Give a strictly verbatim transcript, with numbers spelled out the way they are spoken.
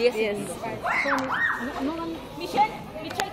diez Diez. segundos. Son- no, no van- Michelle, Michelle,